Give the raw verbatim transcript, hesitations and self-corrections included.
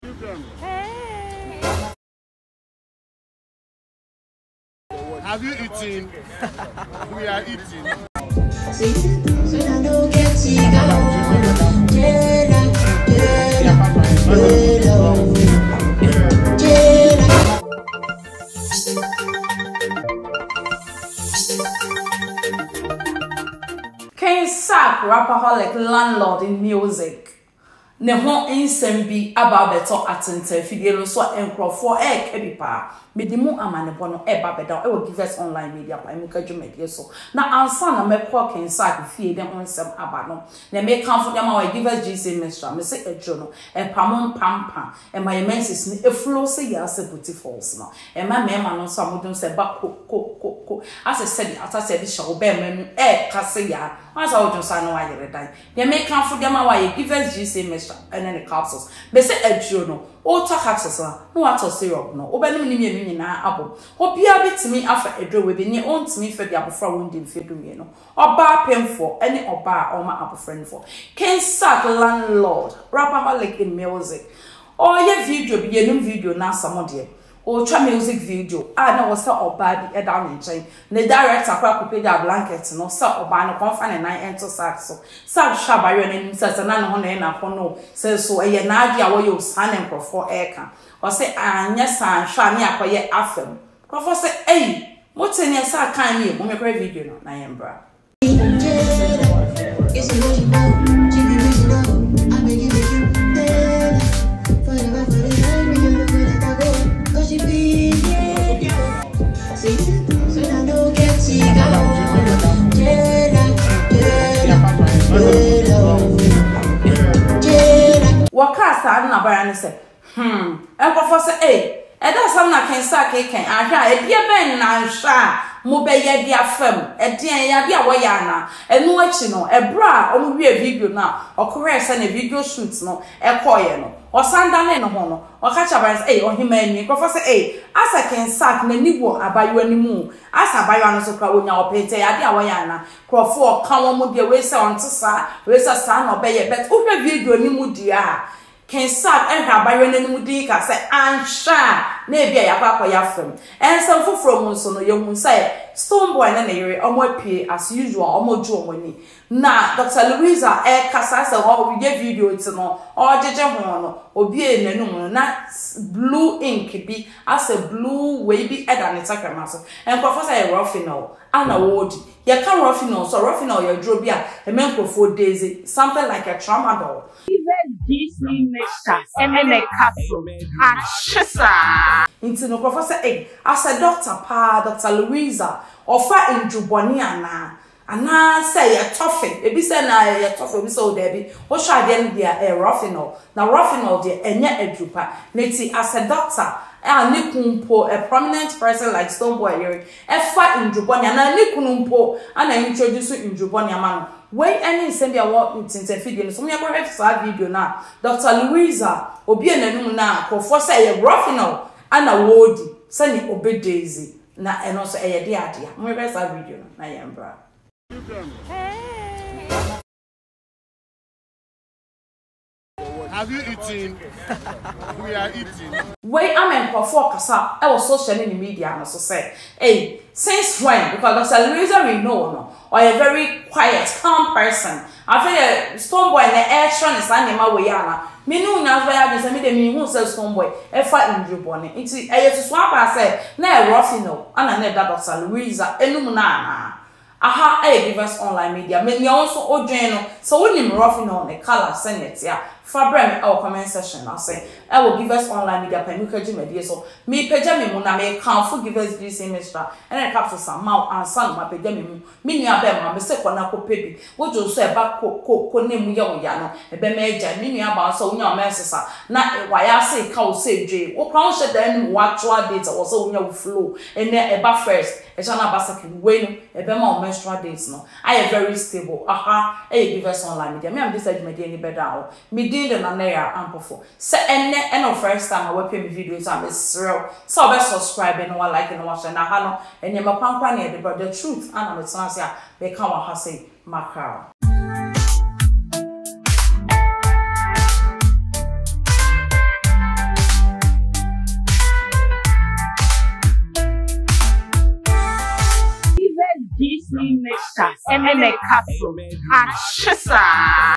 Hey. Have you eaten? We are eating. Ken Sack, rapperholic, landlord in music. Ne ho ensem bi aba beto atente fidie no so enkrofo e kebipa medimu amanebo no e ba beda e wo give us online media pa emu kadwumedie so na ansa na mekọ Ken Sack fie de ho ensem aba no na me kanfo de ma we give us G C mestra me se edwo no e pamon pampa e my menses ni e flow se ya se buti falls no e ma me ma no so amodun se ba ko ko ko ko ase se di ata se di show be manu e kase ya asa wo jonsa no ayere dan de me kanfo de ma we give us G C mestra and then the capsules be say edwo no o ta capsules no water syrup no obenim ni mienu nyina abo obia betimi afa edwo we be ni ontimi fe de abofra wondi mfedu me no oba pemfo ene oba oma abofra for Ken Sack landlord rapperholic in music or ye video be yenum video na samode o twa music video ah na was oba bi e down in chain the director kwa ghpage blanket no sa oba no konfa ne nan ento sack so sack shaba yo na nim sa na no ho na e na ko no se so e ye na ade a wo yo san enkrofo eka o se anya san hwa ne akoye afem krofo se ei motene sa kan mi mo me kra video no na ye mbra it's emotional chicken original I make it with you forever for the time you look like I go cause you be yeah see so I don't get sick out yeah wakasa na bara ne se hmm enkofo se eh e da sam na Ken Sack ken ahwa e bia ben na nhwa mo be ye dia fam e den ya bia wo ya na enu achi no e bra o mo wie video na okore se na video shoot no e koye no o sanda ne no ho no o ka cha ban eh o hima ni ko fa se eh asa Ken Sack na niwo abayo animu asa abayo no so kra wonya opete ya dia wo ya na krofo o ka wo mo de we se on tsa we se sa no be ye bet o hwe video ni mu dia Ken Sack and abayo n'animu di ka say ansha na e bia ya kwakọ ya fam ensem foforo mu so no ye hu say Stonebwoy na yere omo pie as usual omo ju omo ni na Doctor Louisa e kasa say ho we video it no o jeje ho no obi e nanum na blue ink bi as a blue way bi eda ne takrama so en professor e roughinol ana wodi ye ka roughinol so roughinol ye dro bi a e menkrofo daisy something like a tramadol G C mixture and then a capsule. Achisa. Into no professor eh as a doctor pa Doctor Louisa offer in Juboni na ana say a toffee e bi say na a toffee bi so there bi wo sha dey dia e roughinol na roughinol dey enya adrupa neti as a doctor a ne kumpo a prominent person like Stonebwoy here e fa in Juboni na ne kunumpo ana introduce in Juboni amano when any send your work since a video, so we are going to have video now. Doctor Louisa, obi enanum na ko for say a roughinol and a wodi, send it obe daisy na and also a dia dia. We will have video na yambra. Hey. Have you eaten? We are eating. Wait, I'm in for kasa. I was social in the media and also say, hey, since when? Because Doctor Louisa we know no, or a very quiet, calm person. I feel a Stonebwoy in the air trying to stand in my way. Me no na where I just me the me who say Stonebwoy e fa in Juboni. It's a to swap I say na roughinol and na Doctor Louisa enum na na. Aha I give us online media. Me ni also odwen no so wonim roughinol ne color send it ya. Fabrem our comment section I say I will give us online media pa me kaji medie so me pagya me mu na me kan give us this semester and I capture some mouth and son my pagya me mu me nua be ma me se kona ko pebi wo jo so e ba ko ko ko ne mu ye wo ya no e be me agya me nua ba so wonya o mesesa na wa ya say ka wo say dwe wo crown she dan mu actual data wo so wonya wo flow and e ba first e jana ba second way no e be ma o menstrual dates no I am very stable aha I give us online media me am this media ni better me the na ya ampofo se enne eno first time I watch me videos am israel so be subscribe and one like and watch na ha no enye makwankwa na the truth and am tena se a be ka wa ha say makra mixture, and then a castle.